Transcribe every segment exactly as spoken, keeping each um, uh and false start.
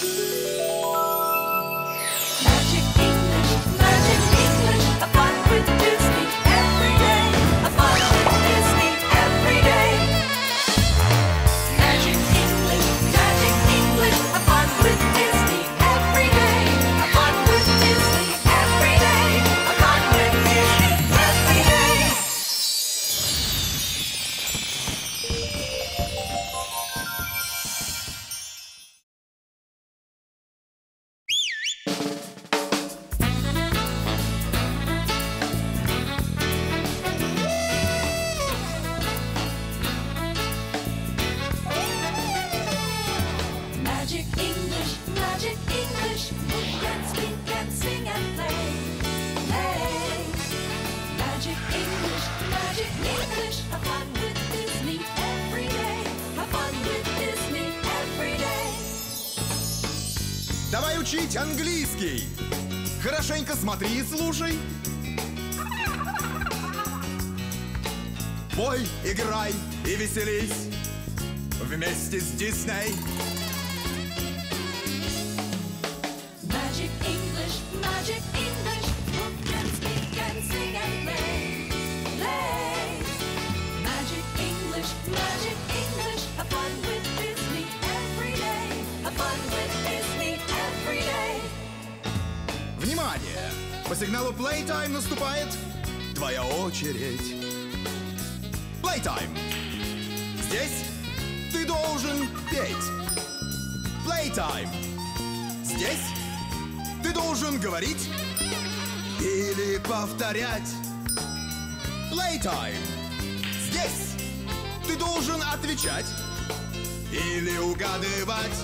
Давай учить английский. Хорошенько смотри и слушай. Пой, играй и веселись вместе с Дисней. Magic English, Magic English, who can speak and sing and play, play. Magic English, Magic English, have fun with Disney every day, have fun with Disney every day. Внимание! По сигналу Playtime наступает твоя очередь. Playtime! Здесь ты должен петь. Playtime! Здесь ты должен говорить или повторять. Playtime! Здесь ты должен отвечать или угадывать.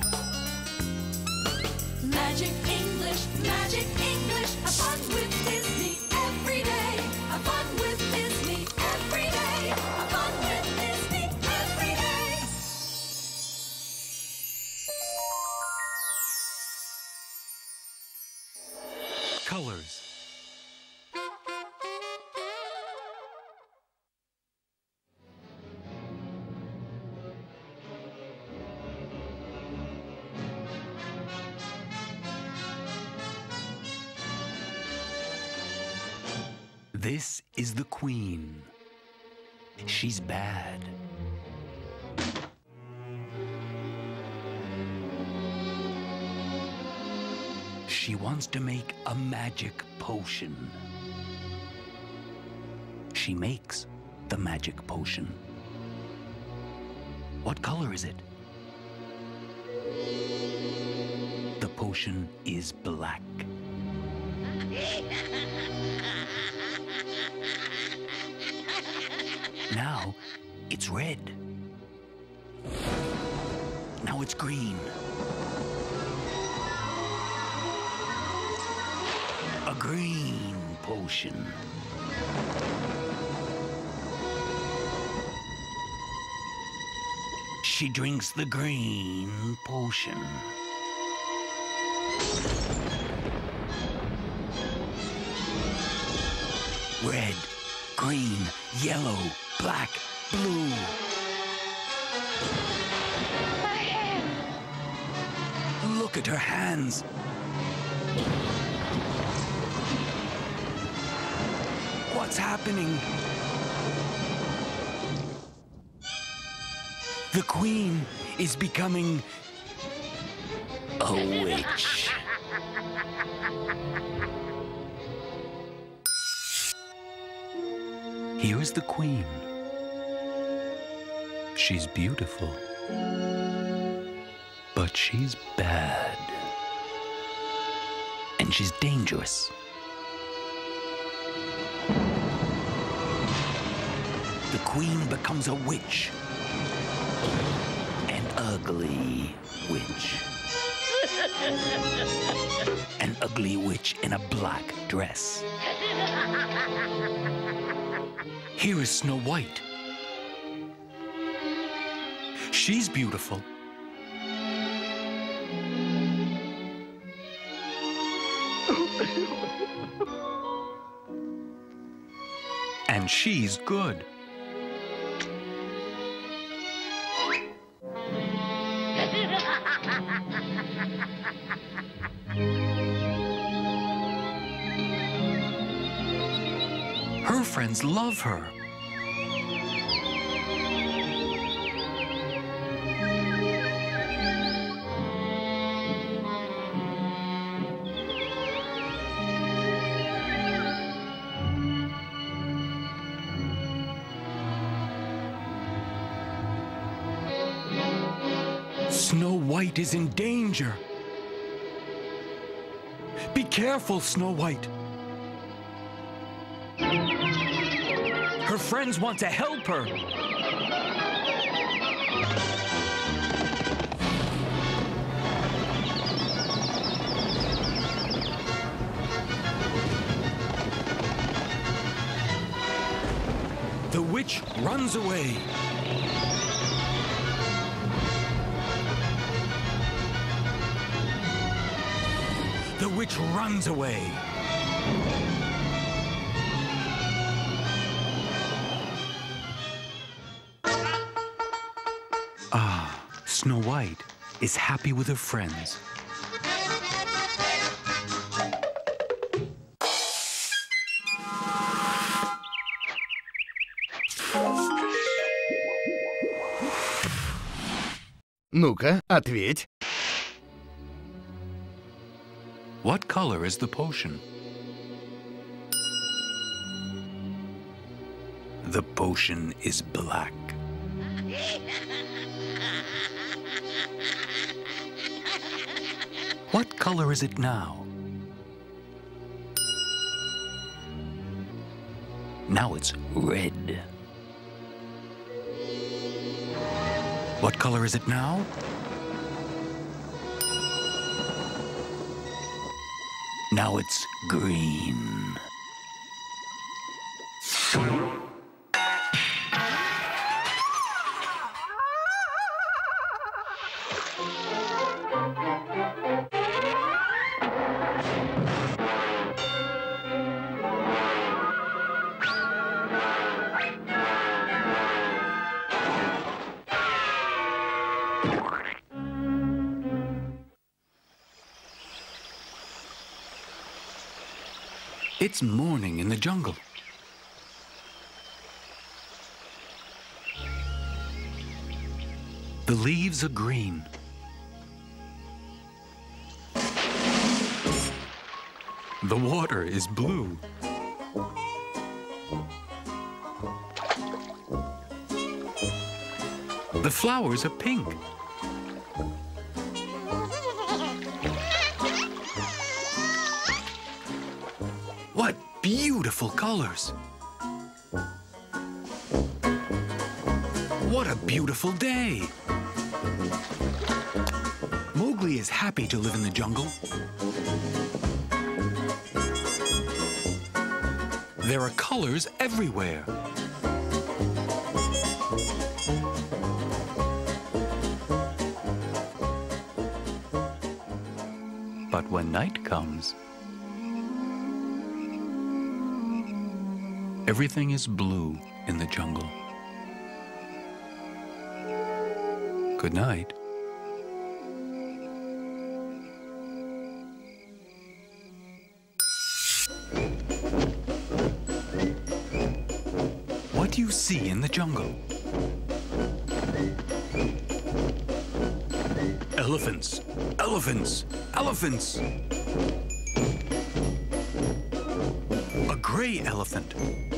Magic English, Magic English, have fun with Disney every day, have fun with Disney every day, have fun with Disney every day. Colors. This is the Queen. She's bad. She wants to make a magic potion. She makes the magic potion. What color is it? The potion is black. Now it's red. Now it's green. A green potion. She drinks the green potion. Red, green, yellow, black, blue. My hair. Look at her hands. What's happening? The Queen is becoming a witch. Here is the Queen. She's beautiful, but she's bad. And she's dangerous. The Queen becomes a witch. An ugly witch. An ugly witch in a black dress. Here is Snow White. She's beautiful. And she's good. friends love her. Snow White is in danger. Be careful, Snow White. Her friends want to help her. The witch runs away. The witch runs away. Ah, Snow White is happy with her friends. Ну-ка, ответь. What color is the potion? The potion is black. What color is it now? Now it's red. What color is it now? Now it's green. It's morning in the jungle. The leaves are green. The water is blue. The flowers are pink. What beautiful colors! What a beautiful day! Mowgli is happy to live in the jungle. There are colors everywhere. But when night comes, everything is blue in the jungle. Good night. What do you see in the jungle? Elephants, elephants, elephants. A gray elephant.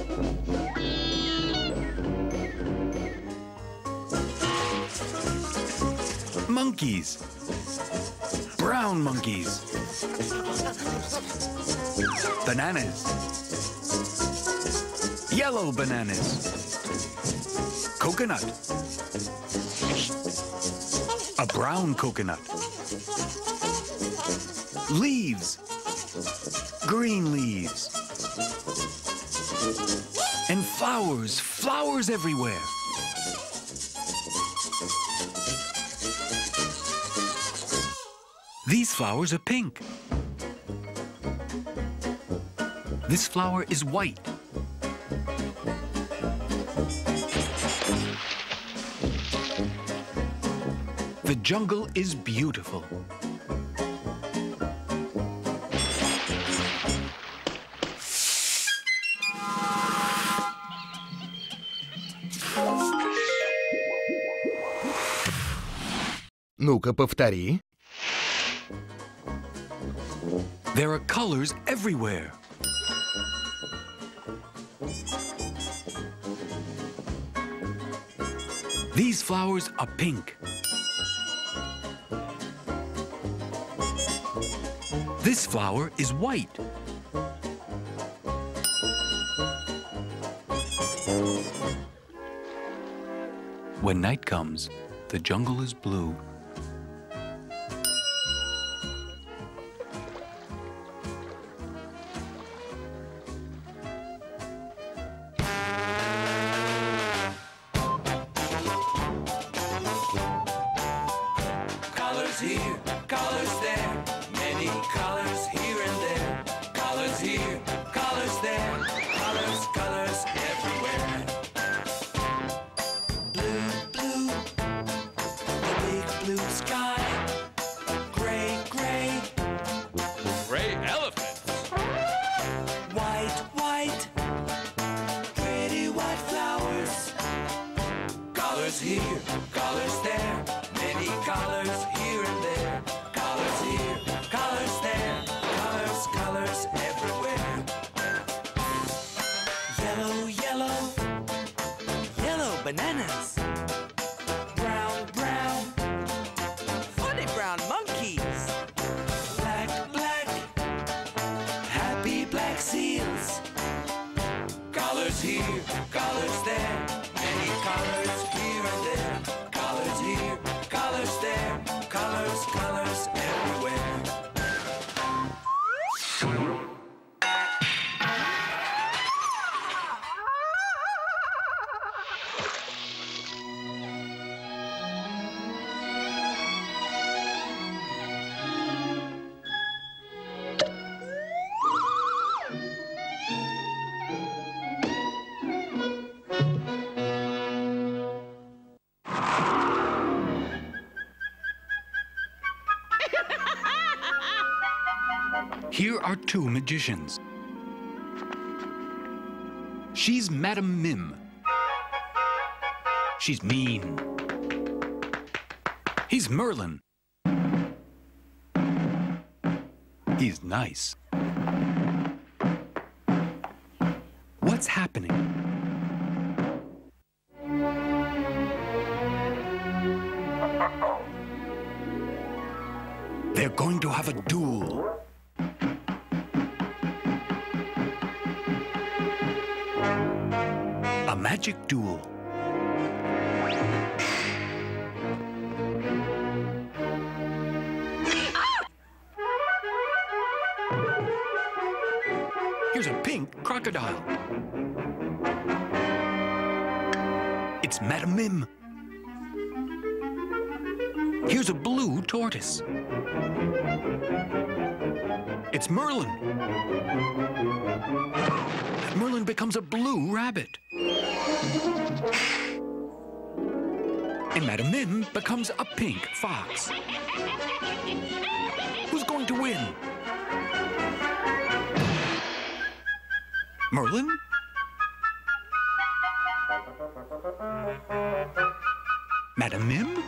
Monkeys. Brown monkeys. Bananas. Yellow bananas. Coconut. A brown coconut. Leaves. Green leaves. And flowers, flowers everywhere. These flowers are pink. This flower is white. The jungle is beautiful. Ну-ка, повтори. There are colors everywhere. These flowers are pink. This flower is white. When night comes, the jungle is blue. Colors here, colors there, many colors here and there. Colors here, colors there, colors, colors everywhere. Blue, blue, the big blue sky. Gray, gray, Gray elephants. white, white, pretty white flowers. Colors here, colors there, many colors here and there. Colors here, colors there, colors, colors everywhere. Yellow, yellow, yellow bananas. Brown, brown, funny brown monkeys. Black, black, happy black seals. Colors here, colors there, many colors here and there. Colors here, colors there, colors, colors everywhere. Here are two magicians. She's Madam Mim. She's mean. He's Merlin. He's nice. What's happening? They're going to have a duel. A magic duel. Here's a pink crocodile. It's Madam Mim. Here's a blue tortoise. It's Merlin. Merlin becomes a blue rabbit. And Madam Mim becomes a pink fox. Who's going to win? Merlin? Madam Mim?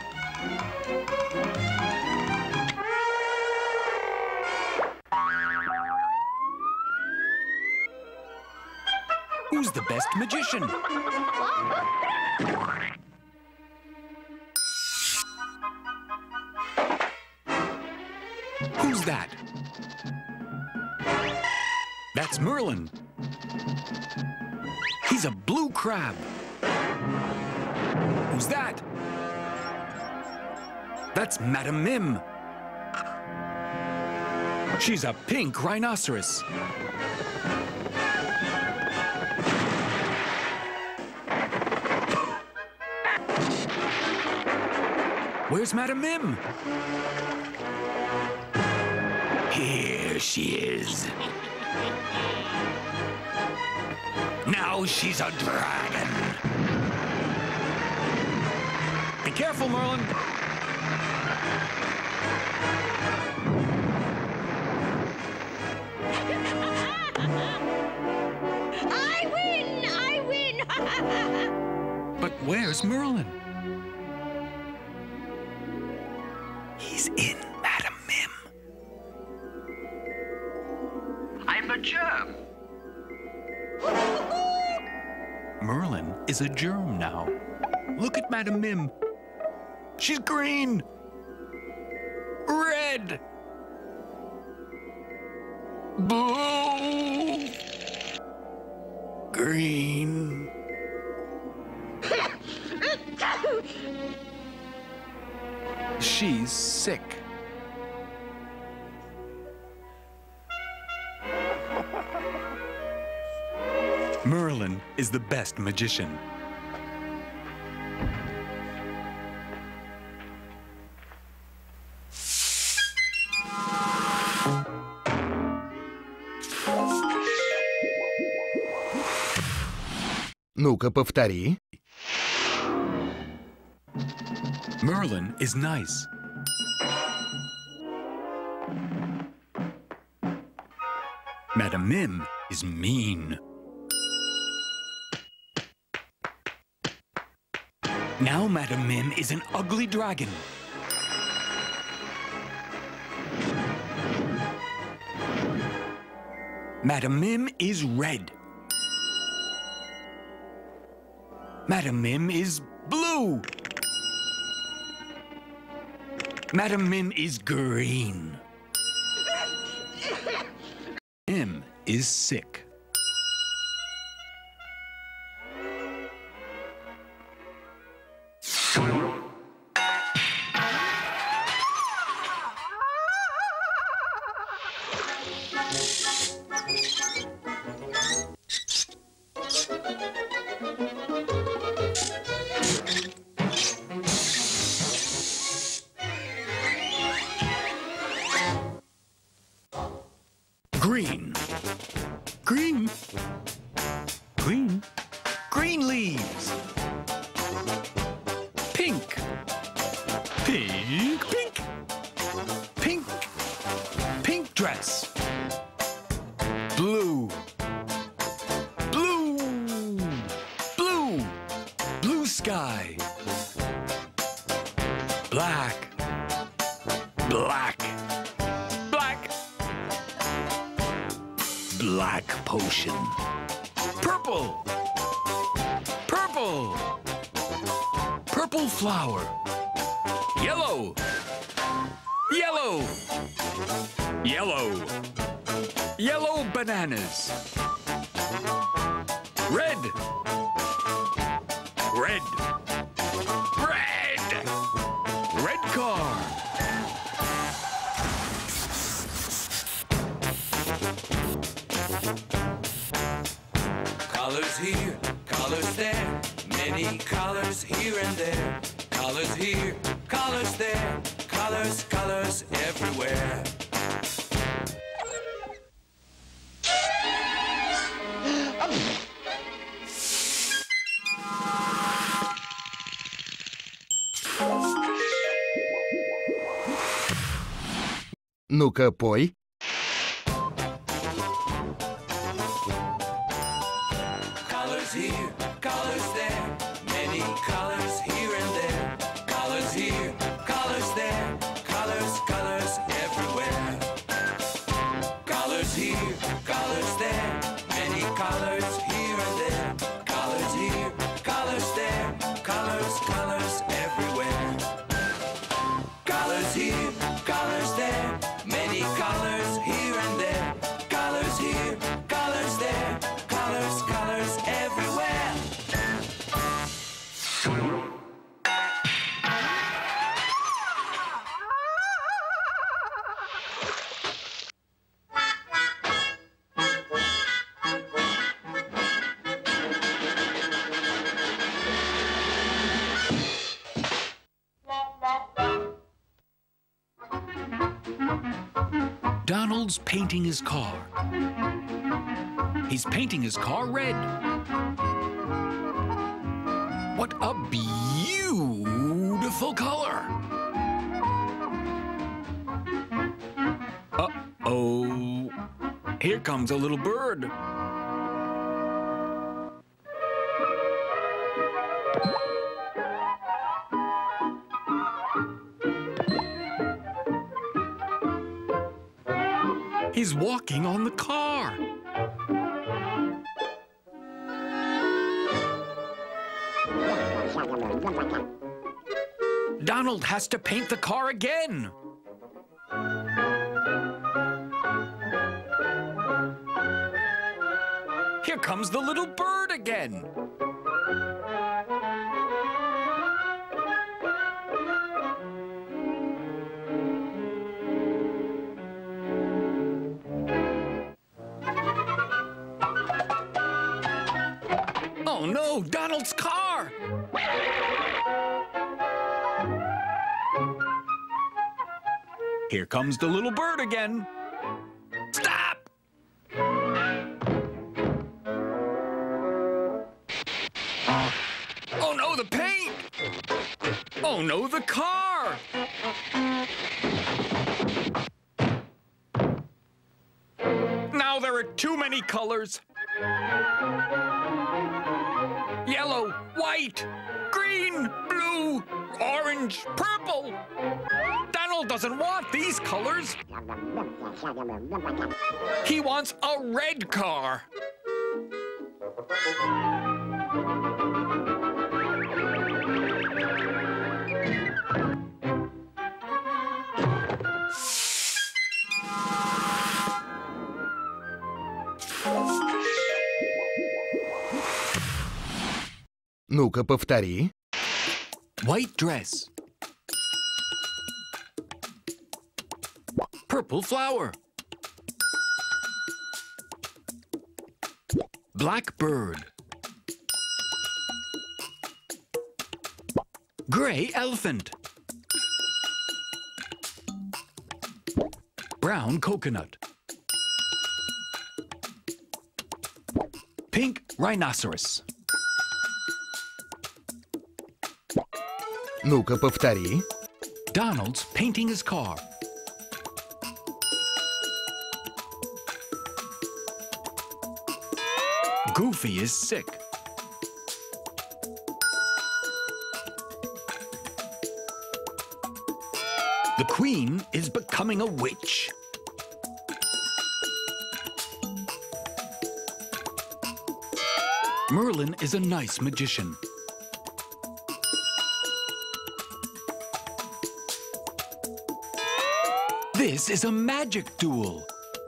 Who's the best magician? Who's that? That's Merlin. He's a blue crab. Who's that? That's Madam Mim. She's a pink rhinoceros. Where's Madam Mim? Here she is. Now she's a dragon. Be careful, Merlin. I win! I win! But where's Merlin? She's in, Madam Mim. I'm a germ. Merlin is a germ now. Look at Madam Mim. She's green. Red. Blue. Green. She's sick. Merlin is the best magician. Ну-ка, повтори. Merlin is nice. Madam Mim is mean. Now Madam Mim is an ugly dragon. Madam Mim is red. Madam Mim is blue. Madam Mim is green. Mim is sick. Green. Green. Green. Green leaves. Pink. Pink. Pink. Pink. Pink dress. Blue. Blue. Blue. Blue sky. Black. Black. Black. Black potion. Purple. Purple. Purple flower. Yellow. Yellow. Yellow. Yellow bananas. Red. Red. Red. Red car. Colors here, colors there, many colors here and there. Colors here, colors there, colors, colors everywhere. Ну-ка, пой. Colors here, colors there, many colors here and there. Colors here, colors there, colors, colors everywhere. Colors here, colors there, many colors here and there. Colors here, colors there, colors, colors everywhere. Colors here, colors there, many colors here and there. Colors here, colors there, colors, colors everywhere. Donald's painting his car. He's painting his car red. What a beautiful color! Uh-oh. Here comes a little bird. He's walking on the car. Donald has to paint the car again. Here comes the little bird again. Oh no, Donald's car! Here comes the little bird again. Stop! Oh no, the paint! Oh no, the car! Now there are too many colors. Yellow, white, green, blue, orange, purple. Donald doesn't want these colors. He wants a red car. Ну-ка, повтори. White dress. Purple flower. Black bird. Gray elephant. Brown coconut. Pink rhinoceros. Ну-ка, повтори. Donald's painting his car. Goofy is sick. The Queen is becoming a witch. Merlin is a nice magician. This is a magic duel.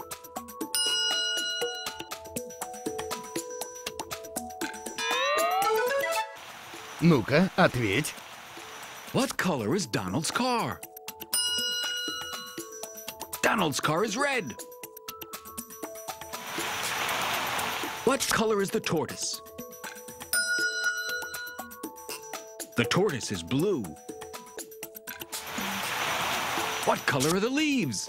Ну-ка, ответь. What color is Donald's car? Donald's car is red. What color is the tortoise? The tortoise is blue. What color are the leaves?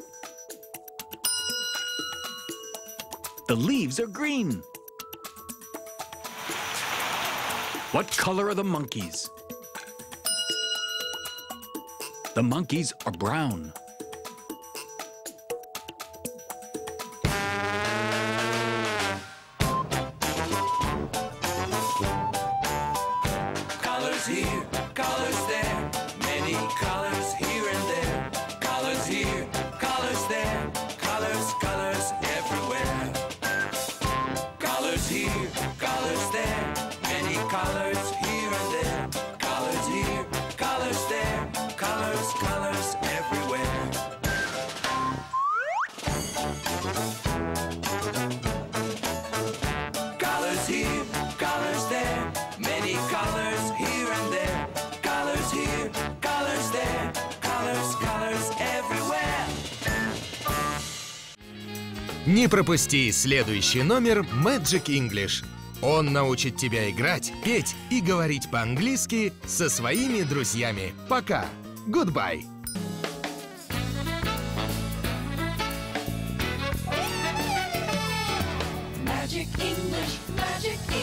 The leaves are green. What color are the monkeys? The monkeys are brown. Colors here, colors there, many colors here and there. Colors here, colors there, colors, colors everywhere. Colors here, colors there, many colors here and there. Colors here, colors there, colors, colors everywhere. Colors here, colors there, many colors here and there. Colors here, colors there, colors, colors everywhere. Не пропусти следующий номер Magic English. Он научит тебя играть, петь и говорить по-английски со своими друзьями. Пока. Goodbye. Magic English, Magic